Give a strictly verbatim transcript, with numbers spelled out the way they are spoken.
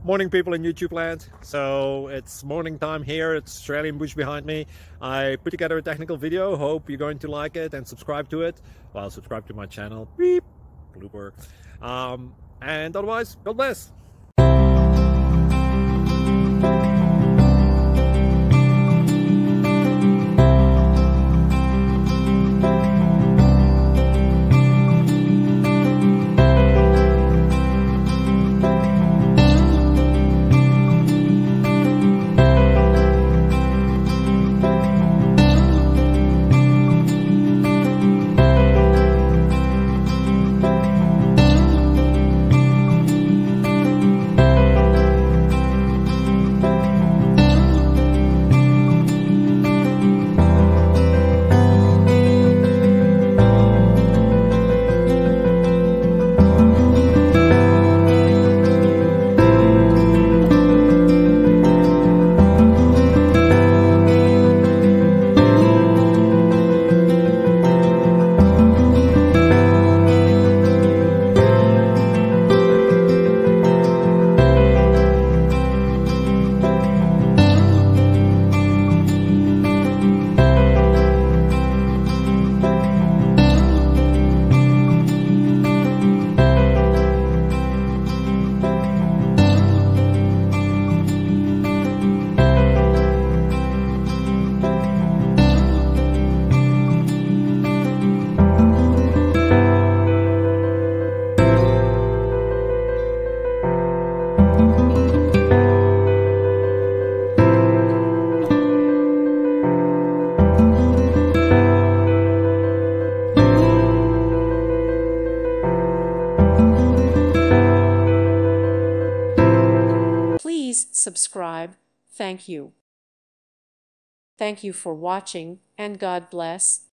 Morning, people in YouTube land. So it's morning time here. It's Australian bush behind me. I put together a technical video. Hope you're going to like it and subscribe to it. Well, subscribe to my channel. Beep. Blooper. Um, and otherwise, God bless. Please subscribe. Thank you. Thank you for watching, and God bless.